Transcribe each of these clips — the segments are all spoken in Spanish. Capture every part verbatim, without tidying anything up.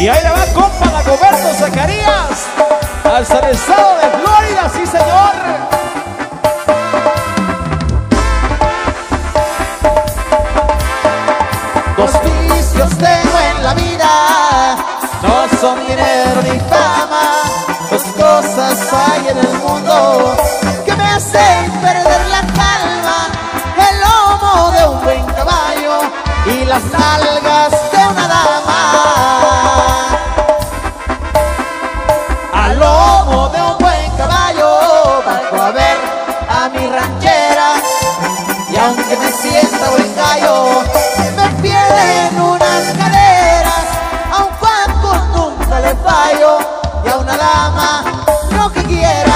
Y ahí le va compa Dagoberto Zacarías hasta el estado de Florida, sí señor. Dos vicios tengo en la vida, no son dinero ni fama. Dos cosas hay en el mundo que me hacen perder la calma: el lomo de un buen caballo y las nalgas de una dama. Al lomo de un buen caballo bajo a ver a mi ranchera, y aunque me sienta buen gallo, me pierden unas caderas. A un cuanto nunca le fallo, y a una dama lo que quiera.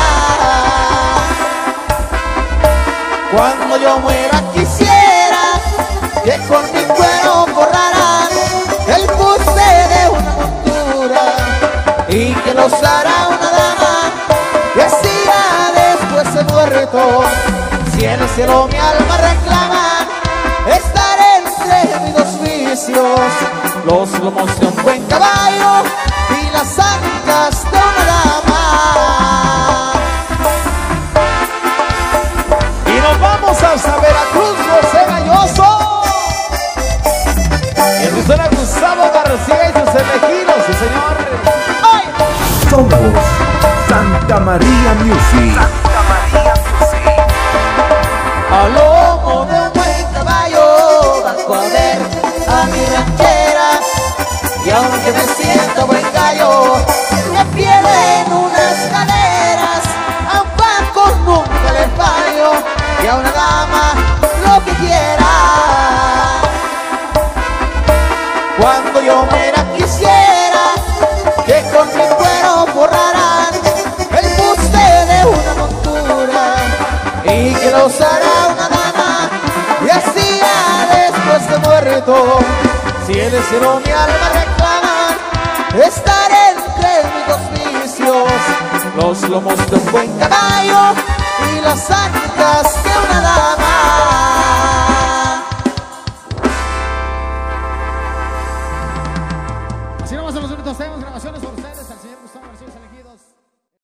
Cuando yo muera quisiera que con mi cuero borraran el puse de una montura, y que lo usara una dama que siga después de muerto. Si en el cielo mi alma reclama, estaré entre mis dos vicios: los lomos de un buen caballo y las ancas de una dama. Y nos vamos hasta Veracruz, José Galloso. Y el Gustavo Gustavo García y sus elegidos, sí señor. ¡Ay! Somos Santa María Music. Santa María Music. Al lomo de un buen caballo bajo a ver a mi ranchera, y aunque me siento buen gallo, me pierden unas caderas. A un banco nunca le fallo, y a una dama lo que quiera. Cuando yo muera quisiera que con mi cuero borraran el buste de una montura, y que lo usara una dama y así ya después de muerto. Si en el cielo mi alma reclama, estaré entre mis dos vicios: los lomos de un buen caballo y las ancas de una dama.